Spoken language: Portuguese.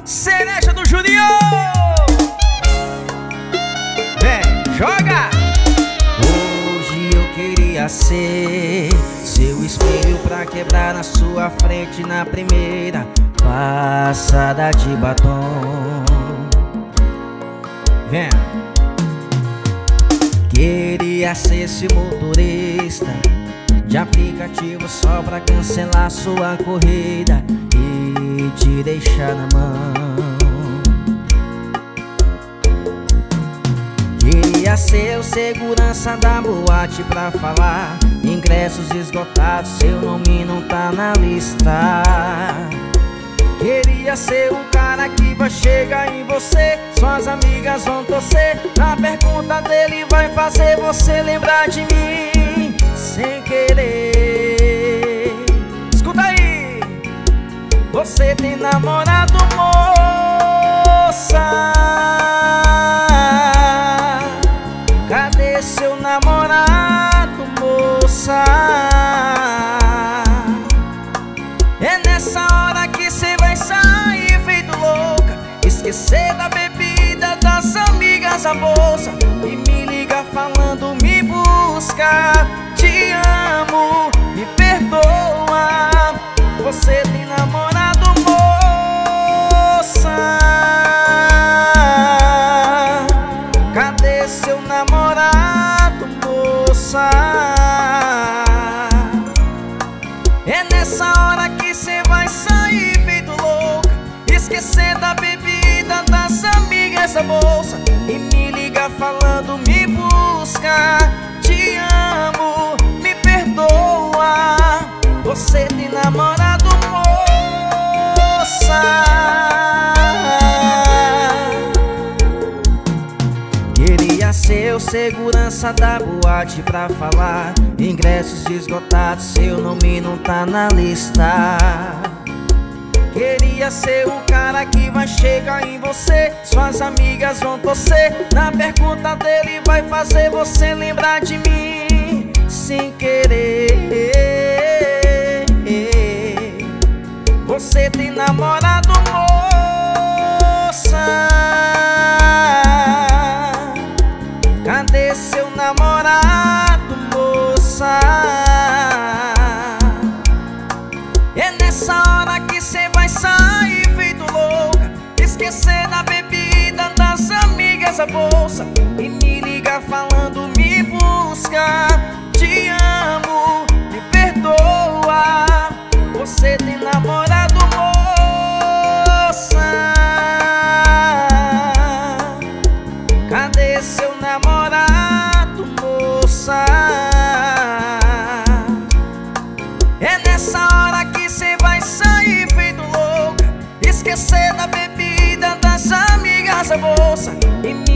Cereja do Junior. Vem, joga! Hoje eu queria ser seu espelho pra quebrar na sua frente na primeira passada de batom. Vem! Queria ser seu motorista de aplicativo só pra cancelar sua corrida e te deixar na mão. Queria ser o segurança da boate pra falar ingressos esgotados, seu nome não tá na lista. Queria ser o cara que vai chegar em você, suas amigas vão torcer, na pergunta dele vai fazer você lembrar de mim sem querer. Escuta aí! Você tem namorado, moça? Cadê seu namorado, moça? É nessa hora que cê vai sair feito louca, esquecer da bebida, das amigas, a bolsa, e me liga falando me busca. Te amo, me perdoa. Você tem namorado, moça? Cadê seu namorado, moça? É nessa hora que cê vai sair feito louca, esquecer da bebida, das amigas, a bolsa, e me liga falando me busca. Te amo, me perdoa. Você tem namorado, moça? Queria ser o segurança da boate pra falar ingressos esgotados, seu nome não tá na lista. Queria ser o cara que vai chegar em você, suas amigas vão torcer, na pergunta dele vai fazer você lembrar de mim sem querer. Você tem namorado, moça? Cadê seu namorado, moça? É nessa hora que cê vai sair feito louca, esquecer da bebida, das amigas, a bolsa, e me liga falando me busca. Te amo, me perdoa. Você tem namorado, moça? Cadê seu namorado, moça? É nessa hora que cê vai sair feito louca, esquecer da bebida, das amigas, a bolsa, e me